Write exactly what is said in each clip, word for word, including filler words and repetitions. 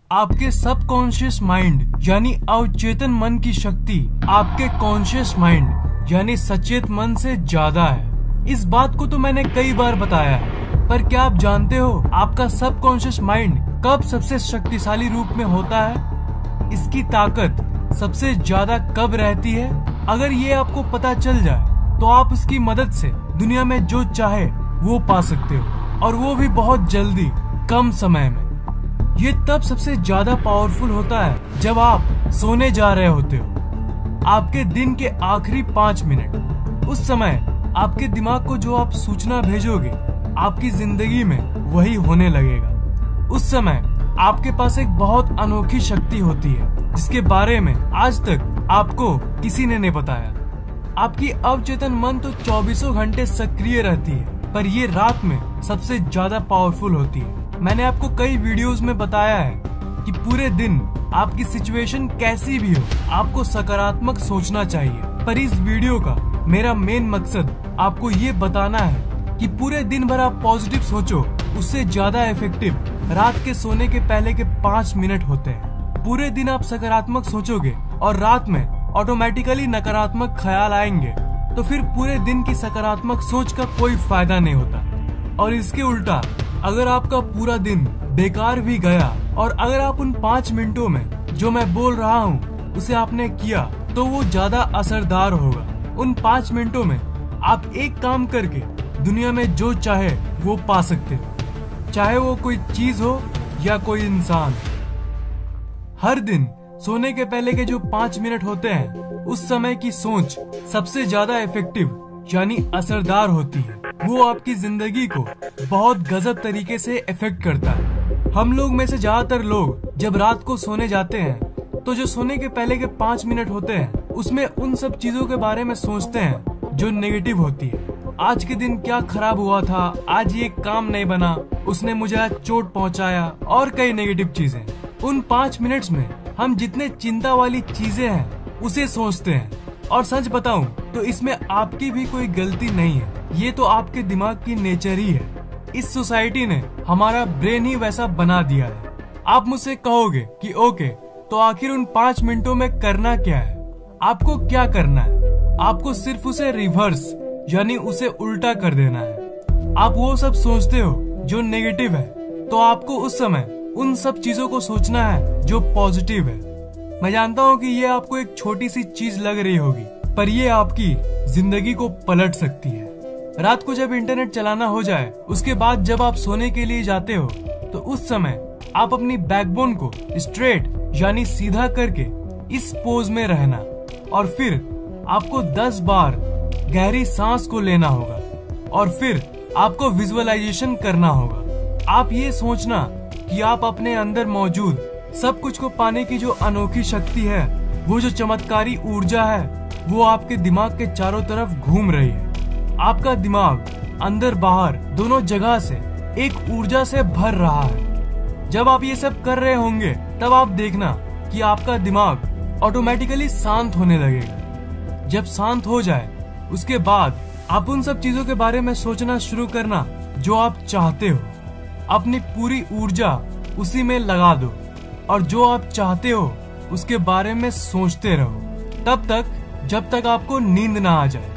आपके subconscious mind यानी अवचेतन मन की शक्ति आपके कॉन्शियस माइंड यानी सचेत मन से ज्यादा है। इस बात को तो मैंने कई बार बताया है, पर क्या आप जानते हो आपका सबकॉन्शियस माइंड कब सबसे शक्तिशाली रूप में होता है? इसकी ताकत सबसे ज्यादा कब रहती है? अगर ये आपको पता चल जाए तो आप उसकी मदद से दुनिया में जो चाहे वो पा सकते हो, और वो भी बहुत जल्दी, कम समय में। ये तब सबसे ज्यादा पावरफुल होता है जब आप सोने जा रहे होते हो। आपके दिन के आखिरी पांच मिनट, उस समय आपके दिमाग को जो आप सूचना भेजोगे आपकी जिंदगी में वही होने लगेगा। उस समय आपके पास एक बहुत अनोखी शक्ति होती है जिसके बारे में आज तक आपको किसी ने नहीं बताया। आपकी अवचेतन मन तो चौबीसों घंटे सक्रिय रहती है, पर ये रात में सबसे ज्यादा पावरफुल होती है। मैंने आपको कई वीडियोस में बताया है कि पूरे दिन आपकी सिचुएशन कैसी भी हो, आपको सकारात्मक सोचना चाहिए। पर इस वीडियो का मेरा मेन मकसद आपको ये बताना है कि पूरे दिन भर आप पॉजिटिव सोचो, उससे ज्यादा इफेक्टिव रात के सोने के पहले के पाँच मिनट होते हैं। पूरे दिन आप सकारात्मक सोचोगे और रात में ऑटोमेटिकली नकारात्मक ख्याल आएंगे, तो फिर पूरे दिन की सकारात्मक सोच का कोई फायदा नहीं होता। और इसके उल्टा अगर आपका पूरा दिन बेकार भी गया और अगर आप उन पाँच मिनटों में जो मैं बोल रहा हूँ उसे आपने किया तो वो ज्यादा असरदार होगा। उन पाँच मिनटों में आप एक काम करके दुनिया में जो चाहे वो पा सकते हो, चाहे वो कोई चीज हो या कोई इंसान। हर दिन सोने के पहले के जो पाँच मिनट होते हैं उस समय की सोच सबसे ज्यादा इफेक्टिव यानी असरदार होती है। वो आपकी जिंदगी को बहुत गजब तरीके से इफेक्ट करता है। हम लोग में से ज्यादातर लोग जब रात को सोने जाते हैं तो जो सोने के पहले के पाँच मिनट होते हैं उसमें उन सब चीजों के बारे में सोचते हैं जो नेगेटिव होती है। आज के दिन क्या खराब हुआ था, आज ये काम नहीं बना, उसने मुझे आज चोट पहुंचाया, और कई नेगेटिव चीजें। उन पाँच मिनट्स में हम जितने चिंता वाली चीजें हैं उसे सोचते हैं। और सच बताऊं तो इसमें आपकी भी कोई गलती नहीं है, ये तो आपके दिमाग की नेचर ही है। इस सोसाइटी ने हमारा ब्रेन ही वैसा बना दिया है। आप मुझसे कहोगे कि ओके, तो आखिर उन पाँच मिनटों में करना क्या है? आपको क्या करना है? आपको सिर्फ उसे रिवर्स यानी उसे उल्टा कर देना है। आप वो सब सोचते हो जो नेगेटिव है, तो आपको उस समय उन सब चीजों को सोचना है जो पॉजिटिव है। मैं जानता हूँ कि ये आपको एक छोटी सी चीज लग रही होगी, पर ये आपकी जिंदगी को पलट सकती है। रात को जब इंटरनेट चलाना हो जाए, उसके बाद जब आप सोने के लिए जाते हो, तो उस समय आप अपनी बैकबोन को स्ट्रेट यानी सीधा करके इस पोज में रहना, और फिर आपको दस बार गहरी सांस को लेना होगा, और फिर आपको विजुअलाइजेशन करना होगा। आप ये सोचना कि आप अपने अंदर मौजूद सब कुछ को पाने की जो अनोखी शक्ति है, वो जो चमत्कारी ऊर्जा है, वो आपके दिमाग के चारों तरफ घूम रही है। आपका दिमाग अंदर बाहर दोनों जगह से एक ऊर्जा से भर रहा है। जब आप ये सब कर रहे होंगे तब आप देखना कि आपका दिमाग ऑटोमेटिकली शांत होने लगेगा। जब शांत हो जाए उसके बाद आप उन सब चीजों के बारे में सोचना शुरू करना जो आप चाहते हो। अपनी पूरी ऊर्जा उसी में लगा दो और जो आप चाहते हो उसके बारे में सोचते रहो, तब तक जब तक आपको नींद ना आ जाए।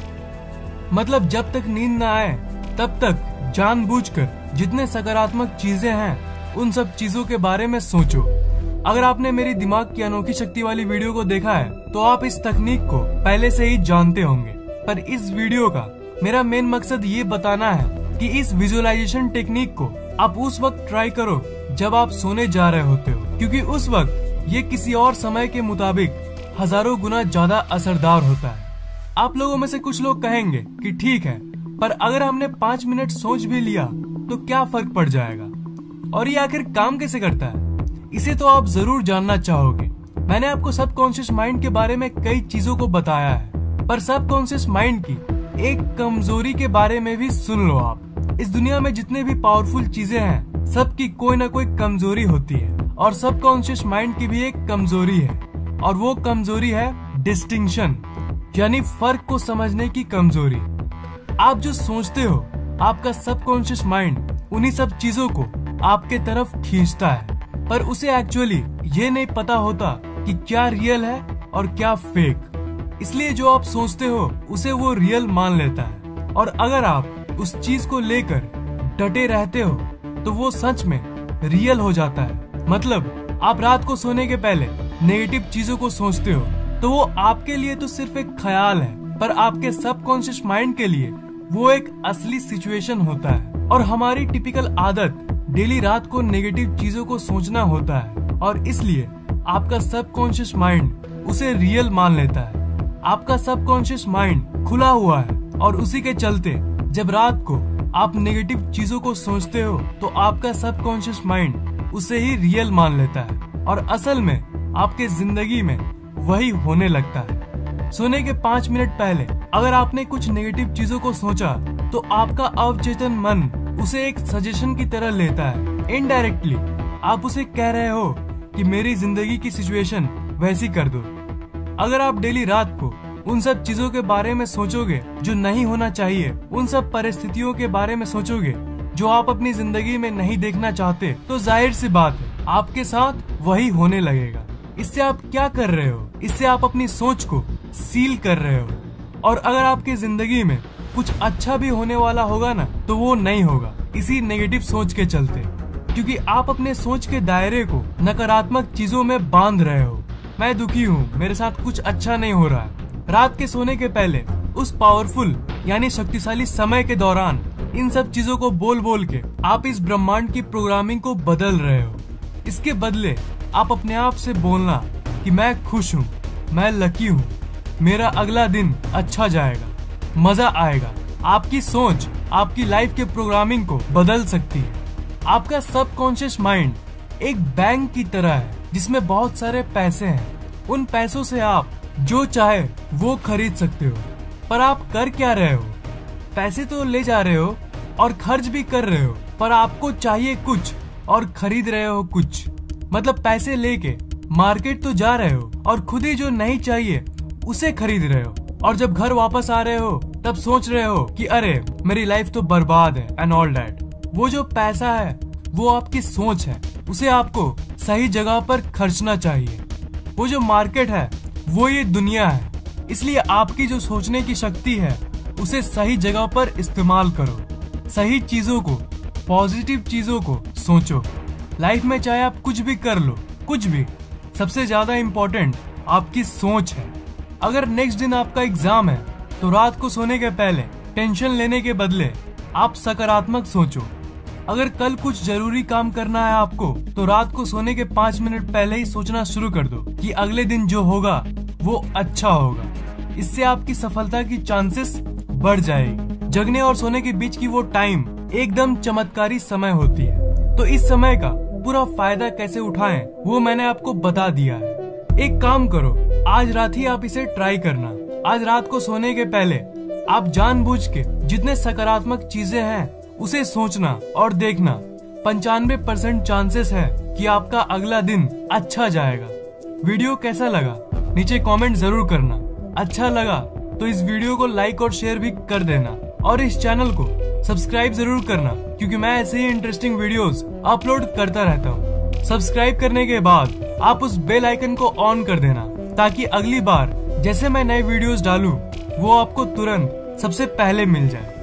मतलब जब तक नींद ना आए तब तक जानबूझकर जितने सकारात्मक चीजें हैं उन सब चीजों के बारे में सोचो। अगर आपने मेरी दिमाग की अनोखी शक्ति वाली वीडियो को देखा है तो आप इस तकनीक को पहले से ही जानते होंगे, पर इस वीडियो का मेरा मेन मकसद ये बताना है कि इस विजुअलाइजेशन टेक्निक को आप उस वक्त ट्राई करो जब आप सोने जा रहे होते हो, क्योंकि उस वक्त ये किसी और समय के मुताबिक हजारों गुना ज्यादा असरदार होता है। आप लोगों में से कुछ लोग कहेंगे कि ठीक है, पर अगर हमने पाँच मिनट सोच भी लिया तो क्या फर्क पड़ जाएगा, और ये आखिर काम कैसे करता है? इसे तो आप जरूर जानना चाहोगे। मैंने आपको सबकॉन्शियस माइंड के बारे में कई चीजों को बताया है, पर सबकॉन्शियस माइंड की एक कमजोरी के बारे में भी सुन लो आप। इस दुनिया में जितने भी पावरफुल चीजें हैं, सबकी कोई ना कोई कमजोरी होती है, और सबकॉन्शियस माइंड की भी एक कमजोरी है, और वो कमजोरी है डिस्टिंक्शन यानी फर्क को समझने की कमजोरी। आप जो सोचते हो, आपका सबकॉन्शियस माइंड उन्हीं सब चीजों को आपके तरफ खींचता है। पर उसे एक्चुअली ये नहीं पता होता कि क्या रियल है और क्या फेक। इसलिए जो आप सोचते हो उसे वो रियल मान लेता है, और अगर आप उस चीज को लेकर डटे रहते हो तो वो सच में रियल हो जाता है। मतलब आप रात को सोने के पहले नेगेटिव चीजों को सोचते हो तो वो आपके लिए तो सिर्फ एक ख्याल है, पर आपके सबकॉन्शियस माइंड के लिए वो एक असली सिचुएशन होता है। और हमारी टिपिकल आदत डेली रात को नेगेटिव चीजों को सोचना होता है, और इसलिए आपका सबकॉन्शियस माइंड उसे रियल मान लेता है। आपका सबकॉन्शियस माइंड खुला हुआ है, और उसी के चलते जब रात को आप नेगेटिव चीजों को सोचते हो तो आपका सबकॉन्शियस माइंड उसे ही रियल मान लेता है, और असल में आपके जिंदगी में वही होने लगता है। सोने के पाँच मिनट पहले अगर आपने कुछ नेगेटिव चीजों को सोचा तो आपका अवचेतन मन उसे एक सजेशन की तरह लेता है। इनडायरेक्टली आप उसे कह रहे हो कि मेरी जिंदगी की सिचुएशन वैसी कर दो। अगर आप डेली रात को उन सब चीजों के बारे में सोचोगे जो नहीं होना चाहिए, उन सब परिस्थितियों के बारे में सोचोगे जो आप अपनी जिंदगी में नहीं देखना चाहते, तो जाहिर सी बात है आपके साथ वही होने लगेगा। इससे आप क्या कर रहे हो? इससे आप अपनी सोच को सील कर रहे हो, और अगर आपकी जिंदगी में कुछ अच्छा भी होने वाला होगा ना तो वो नहीं होगा इसी नेगेटिव सोच के चलते, क्योंकि आप अपने सोच के दायरे को नकारात्मक चीजों में बांध रहे हो। मैं दुखी हूँ, मेरे साथ कुछ अच्छा नहीं हो रहा है। रात के सोने के पहले उस पावरफुल यानी शक्तिशाली समय के दौरान इन सब चीजों को बोल बोल के आप इस ब्रह्मांड की प्रोग्रामिंग को बदल रहे हो। इसके बदले आप अपने आप से बोलना कि मैं खुश हूँ, मैं लकी हूँ, मेरा अगला दिन अच्छा जाएगा, मजा आएगा। आपकी सोच आपकी लाइफ के प्रोग्रामिंग को बदल सकती है। आपका सबकॉन्शियस माइंड एक बैंक की तरह है जिसमें बहुत सारे पैसे हैं। उन पैसों से आप जो चाहे वो खरीद सकते हो, पर आप कर क्या रहे हो? पैसे तो ले जा रहे हो और खर्च भी कर रहे हो, पर आपको चाहिए कुछ और खरीद रहे हो कुछ। मतलब पैसे लेके मार्केट तो जा रहे हो और खुद ही जो नहीं चाहिए उसे खरीद रहे हो, और जब घर वापस आ रहे हो तब सोच रहे हो कि अरे मेरी लाइफ तो बर्बाद है एंड ऑल दैट। वो जो पैसा है वो आपकी सोच है, उसे आपको सही जगह पर खर्चना चाहिए। वो जो मार्केट है वो ये दुनिया है, इसलिए आपकी जो सोचने की शक्ति है उसे सही जगह पर इस्तेमाल करो। सही चीजों को, पॉजिटिव चीजों को सोचो। लाइफ में चाहे आप कुछ भी कर लो, कुछ भी, सबसे ज्यादा इम्पोर्टेंट आपकी सोच है। अगर नेक्स्ट दिन आपका एग्जाम है तो रात को सोने के पहले टेंशन लेने के बदले आप सकारात्मक सोचो। अगर कल कुछ जरूरी काम करना है आपको तो रात को सोने के पाँच मिनट पहले ही सोचना शुरू कर दो कि अगले दिन जो होगा वो अच्छा होगा। इससे आपकी सफलता की चांसेस बढ़ जाएगी। जगने और सोने के बीच की वो टाइम एकदम चमत्कारी समय होती है, तो इस समय का पूरा फायदा कैसे उठाएं वो मैंने आपको बता दिया है। एक काम करो, आज रात ही आप इसे ट्राई करना। आज रात को सोने के पहले आप जानबूझ के जितने सकारात्मक चीजें हैं उसे सोचना और देखना। पंचानवे परसेंट चांसेस है कि आपका अगला दिन अच्छा जाएगा। वीडियो कैसा लगा नीचे कमेंट जरूर करना। अच्छा लगा तो इस वीडियो को लाइक और शेयर भी कर देना, और इस चैनल को सब्सक्राइब जरूर करना, क्योंकि मैं ऐसे ही इंटरेस्टिंग वीडियोस अपलोड करता रहता हूँ। सब्सक्राइब करने के बाद आप उस बेल आइकन को ऑन कर देना, ताकि अगली बार जैसे मैं नए वीडियोस डालूं वो आपको तुरंत सबसे पहले मिल जाए।